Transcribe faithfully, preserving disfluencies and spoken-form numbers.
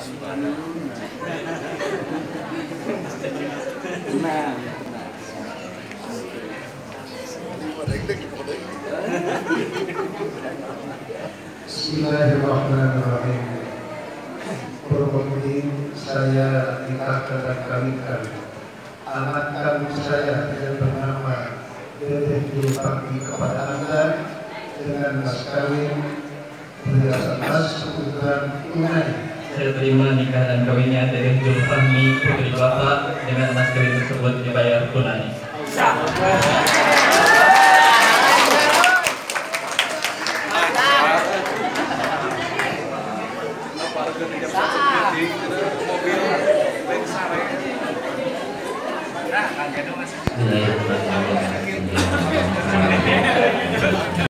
Bismillahirrahmanirrahim. Berhubung saya nikahkan dan kawinkan anak kandung saya yang bernama Dedeh Julfahmi kepada Anda dengan mas kawin berdasarkan mas kebutuhan tunai. Saya terima nikah dan kawinnya Dedeh Julfahmi putri Bapak dengan mas kawin tersebut dibayar tunai. Bismillahirrahmanirrahim.